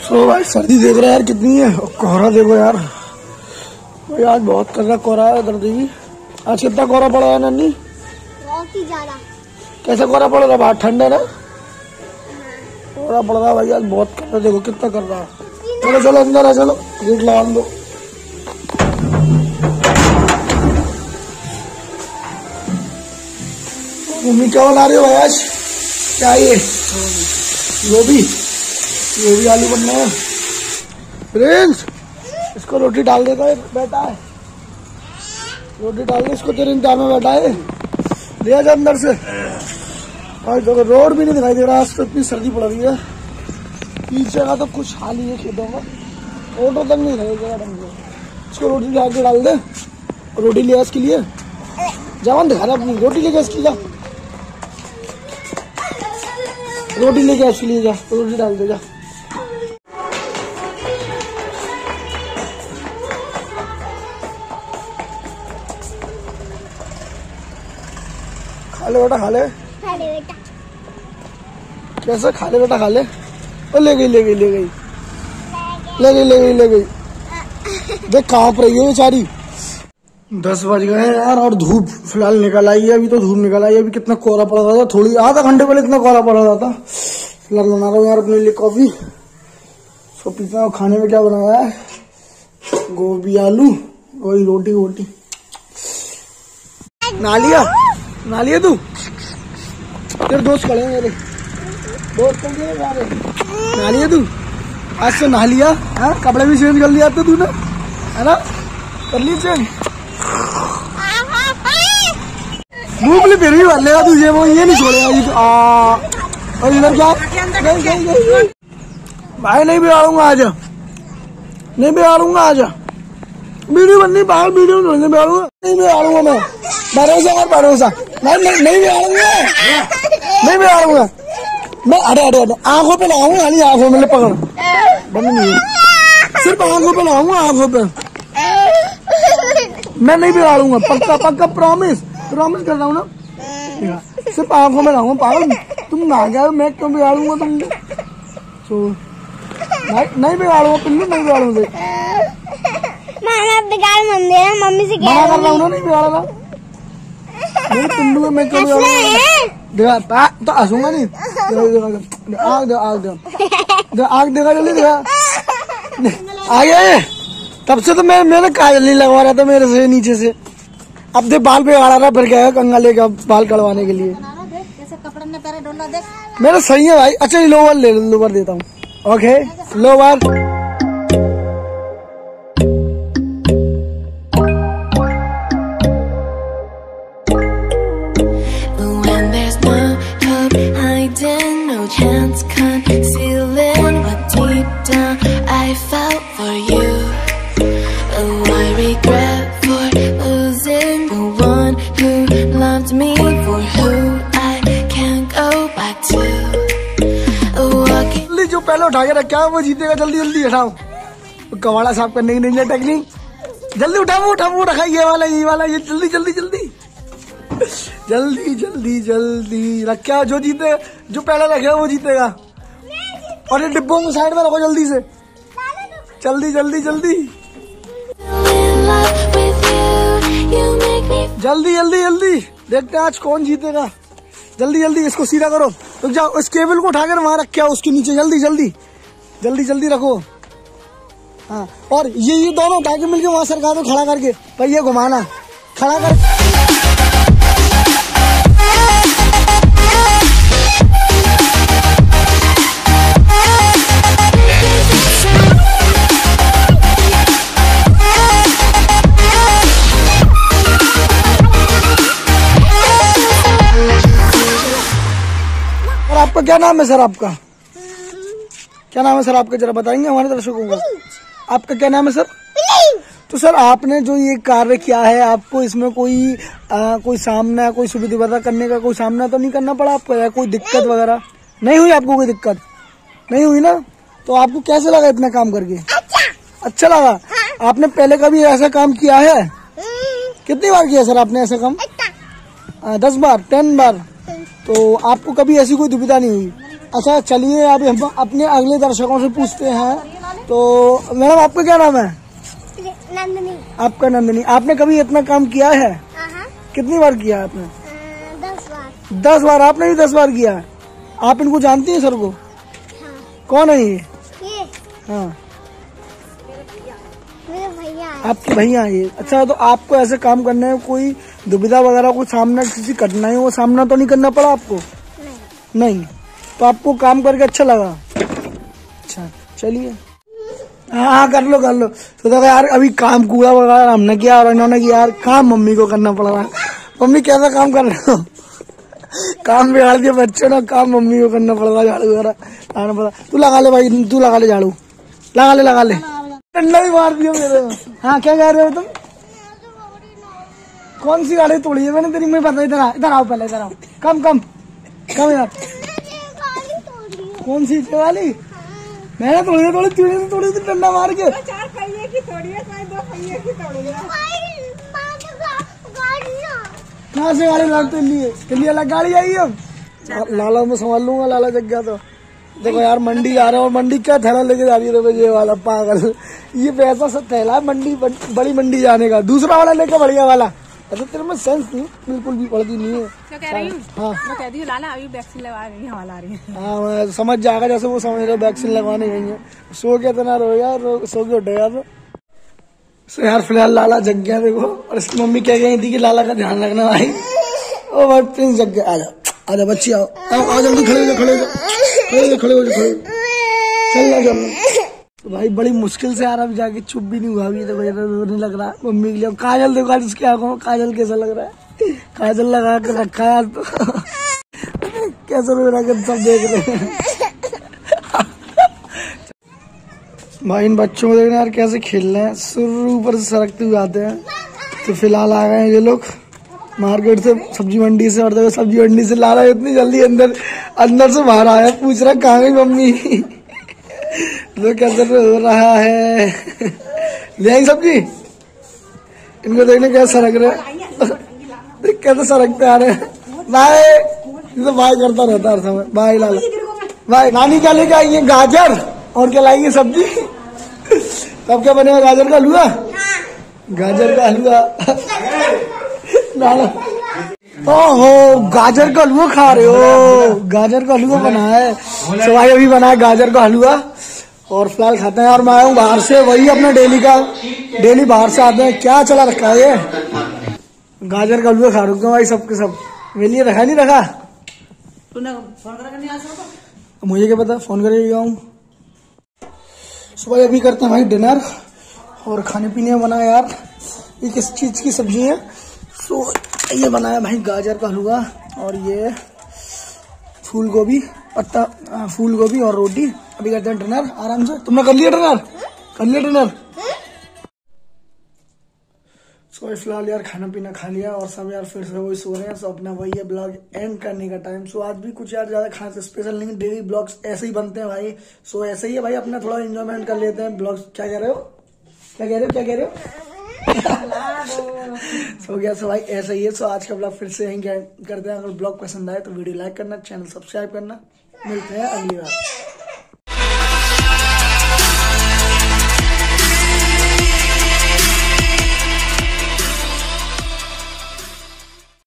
सो भाई सर्दी देख रहा है यार कितनी है, कोहरा देखो यार भाई, आज बहुत कर रहा कोहरा है इधर भी। आज कितना कोहरा पड़ा है नन्नी? बहुत ही ज्यादा। कैसा कोहरा पड़ रहा है? बाहर ठंड है ना, कोहरा पड़ रहा है भाई आज बहुत कर रहा। देखो कितना कर रहा है। चलो चलो अंदर है, चलो गेट लगा दो। मम्मी क्या बना रही हो भाई आज? क्या ये गोभी आलू बनना है। प्रिंस इसको रोटी डाल देता है, बैठा है रोटी डाल दे इसको, तेरे इंतजार में बैठा है। ले जा अंदर से। और देखो रोड भी नहीं दिखाई दे रहा, आज तो इतनी सर्दी पड़ रही है। पीछे का तो कुछ हाल ही है खेतों का, ऑटो तक नहीं रहेगा ढंग से। इसको रोटी ला के डाल दे, रोटी लिया इसके लिए। जवान दिखा रहा अपनी रोटी लेके इसकी, जा रोटी लेके इसके लिए, जा रोटी डाल दे जा। खा ले बेटा, खा ले बेटा। कैसे खा ले बेटा, खा ले। और ले गई देख कहाँ पर रही है बेचारी। 10 बज गए हैं यार, और धूप फिलहाल निकल आई है। अभी तो धूप निकल आई है, अभी कितना कोहरा पड़ रहा था, थोड़ी आधा घंटे पहले इतना कोहरा पड़ रहा था। फिलहाल बना रहा हूँ यार अपने लिए कॉफी। सो पीता हूँ। खाने में क्या बनाया है? गोभी आलू, वही रोटी। ना लिया तू? तेरे दोस्त खड़े हैं मेरे दोस्त, ना लिया तू? आज से नहा लिया है, कपड़े भी चेंज कर लिया तूने, है ना? कर ली चेंज। मूंगफली फिर भी भर लेगा तुझे, वो ये नहीं छोड़ेगा। और इधर क्या? नहीं भाई नहीं बिगाड़ूंगा आज, नहीं बिगाड़ूंगा आज। वीडियो बननी बाहर, वीडियो नहीं बिगाड़ूंगा, नहीं बिगाड़ूंगा मैं। भरोसा नहीं बिगाड़ूंगा मैं। अरे आंखों पे लगाऊंगा, खाली आंखों में पकड़ बंद नहीं, सिर्फ आंखों पे लगाऊंगा, आंखों पे। मैं नहीं बिगाड़ूंगा, पक्का प्रॉमिस कर रहा हूँ ना। सिर्फ आंखों में लगाऊंगा। पागल तुम ना गया, मैं क्यों बिगाड़ूंगा तुमने? नहीं बिगाड़ूंगा पिल्लू, नहीं बिगाड़ूंगा। बिगाड़ मम्मी से मना कर रहा हूँ ना, नहीं बिगाड़ा मेरे पिल्लू में। मैं क्यों बिगाड़ूंगा? तो हंसूंगा नहीं। आग देखा जल्दी, देखा आ गया। तब से तो मैंने काजल नहीं लगवा रहा था मेरे से नीचे से। अब देख बाल बिगाड़ा रहा, फिर गया कंगा लेके बाल कटवाने के लिए। मेरा सही है भाई। अच्छा लोवर ले, लोवर देता हूँ। Okay lower. जो पहले उठा के रखा है वो जीतेगा। जल्दी हटाओ, कवाड़ा साफ करने की नहीं टेक्निक। जल्दी उठाओ, वो रखा ये वाला ये जल्दी रखा। जो जीते, जो पहले रखेगा वो जीतेगा। और ये डिब्बों को साइड में रखो जल्दी से, जल्दी देखते हैं आज कौन जीतेगा। जल्दी इसको सीधा करो। तो जाओ उस केबल को उठाकर वहां रखे उसके नीचे, जल्दी रखो। हाँ, और ये दोनों उठा के मिलके वहां सरका दो, खड़ा करके भाई, ये घुमाना खड़ा कर। आपका क्या नाम है सर? आपका क्या नाम है सर? आपका जरा बताएंगे हमारे दर्शकों को। आपका क्या नाम है सर? तो सर आपने जो ये कार्य किया है, आपको इसमें कोई सामना, कोई सुविधा करने का कोई सामना तो नहीं करना पड़ा आपको, या कोई दिक्कत वगैरह नहीं हुई? आपको कोई दिक्कत नहीं हुई ना? तो आपको कैसे लगा इतना काम करके? अच्छा लगा। आपने पहले कभी ऐसा काम किया है? कितनी बार किया सर आपने ऐसा काम? 10 बार 10 बार। तो आपको कभी ऐसी कोई दुविधा नहीं हुई? अच्छा चलिए, अभी हम अपने अगले दर्शकों से पूछते हैं। तो मैडम आपका क्या नाम है? नंदिनी। आपका नंदिनी। आपने कभी इतना काम किया है? कितनी बार किया आपने? 10 बार। 10 बार? आपने भी 10 बार किया है? आप इनको जानती हैं सर को? हाँ। कौन है ये? हाँ मेरे भैया है। आपके भैया है ये। अच्छा, तो आपको ऐसे काम करने में कोई दुविधा वगैरह कोई सामना, किसी कठिनाइयों का सामना तो नहीं करना पड़ा आपको? नहीं। तो आपको काम करके अच्छा लगा? अच्छा चलिए, हाँ कर लो कर लो। तो देखो यार, अभी काम कूड़ा वगैरह हमने किया और इन्होंने किया यार, काम मम्मी को करना पड़ रहा है। मम्मी कैसा काम कर रहे हो? काम बिगाड़ दिया बच्चों ने, काम मम्मी को करना पड़ रहा है, झाड़ू वगैरह लगाना पड़ा। तू लगा ले भाई, तू लगा ले झाड़ू, लगा ले। डंडा भी मार दिया मेरे में। हाँ क्या कह रहे हो तुम? कौन सी गाड़ी तोड़ी है मैंने तेरी? मैं पता, इधर आओ पहले, इधर आओ। कम यार। कौन सी वाली? मैंने तोड़ी थी डंडा मार के। 4 पहिए की तोड़ी है, 2 पहिए की तोड़ी है। कहाँ से गाड़ी लाते लिए अलग गाड़ी आई अब? लाला मैं संभाल लूंगा, लाला जग गया तो। देखो यार, मंडी जा रहे हो और मंडी क्या थैला लेके जा रही है? देखो ये वाला पागल, ये पैसा सब थैला है मंडी, बड़ी मंडी जाने का। दूसरा वाला लेकर बढ़िया वाला। अच्छा तेरे में सेंस नहीं, बिल्कुल भी पड़ती नहीं है। क्या कह रही हूँ? हाँ मैं कह दी लाला अभी वैक्सीन लगा रही है, हवा आ रही है। हाँ, मैं समझ जाएगा जैसे वो समझ रहे वैक्सीन लगवाने गई है। सो के इतना रोएगा, सो के उठेगा तो यार फिलहाल लाला जग गया देखो। और इसकी मम्मी कह गई थी कि लाला का ध्यान रखना भाई। ओ भाई प्रिंस जग गया। आजा बच्ची, आओ जल्दी, खड़े हो जाओ। चल। तो भाई बड़ी मुश्किल से यार अब जाके चुप भी नहीं हुआ अभी, तो रोने लग रहा है मम्मी के लिए। काजल देखो आज उसकी आंखों में, काजल कैसा लग रहा है? काजल लगा के रखा है यार, तो कैसा रो रहा है, सब देख रहे हैं। भाई इन बच्चों को देखना यार कैसे खेल रहे हैं, सुर ऊपर से सरकते हुए आते हैं। तो फिलहाल आ गए हैं ये लोग मार्केट से, सब्जी मंडी से। और देखो सब्जी मंडी से ला रहा है इतनी जल्दी, अंदर से बाहर आया, पूछ रहा कहाँ गई मम्मी? तो कैसे हो रहा है? ले आई सब्जी? इनको देखने कैसे सरक रहे, कैसे सरकते आ रहे हैं। बाय, तो बाय करता रहता है समय। Bye Lala, bye. नानी क्या लेके आई है? गाजर। और क्या लाएंगे सब्जी? तब क्या बनेगा? गाजर का हलवा। गाजर का हलवा लाला। ओहो, गाजर का हलवा खा रहे हो? गाजर का हलवा बना है तो भाई, अभी बना है गाजर का हलवा और फिलहाल खाते हैं। और मैं आया हूँ बाहर से, वही अपना डेली बाहर से आते हैं। क्या चला रखा है ये? गाजर का हलवा खा रहे हो भाई सबके सब। मेरे लिए रखा नहीं रखा? तूने फोन करके नहीं आ सकता? मुझे क्या पता, फोन करके गया हूँ। सुबह अभी करते हैं भाई डिनर और खाने पीने में बना यार, ये किस चीज की सब्जी है? सो ये बनाया भाई गाजर का हलवा और ये फूल गोभी और रोटी। अभी करते हैं डिनर आराम से। तुमने कर लिया डिनर? सो फिलहाल यार खाना पीना खा लिया और सब यार फिर से वही सो रहे हैं। सो अपना वही है ब्लॉग एंड करने का टाइम। सो आज भी कुछ यार ज्यादा खास स्पेशल नहीं, डेली ब्लॉग्स ऐसे ही बनते हैं भाई। सो ऐसे ही है भाई, अपना थोड़ा एंजॉयमेंट कर लेते हैं ब्लॉग्स। क्या कह रहे हो? सो गया। सो भाई ऐसा ही है। सो आज का ब्लॉग फिर से यहीं करते हैं। अगर ब्लॉग पसंद आए तो वीडियो लाइक करना, चैनल सब्सक्राइब करना। मिलते हैं अगली बार।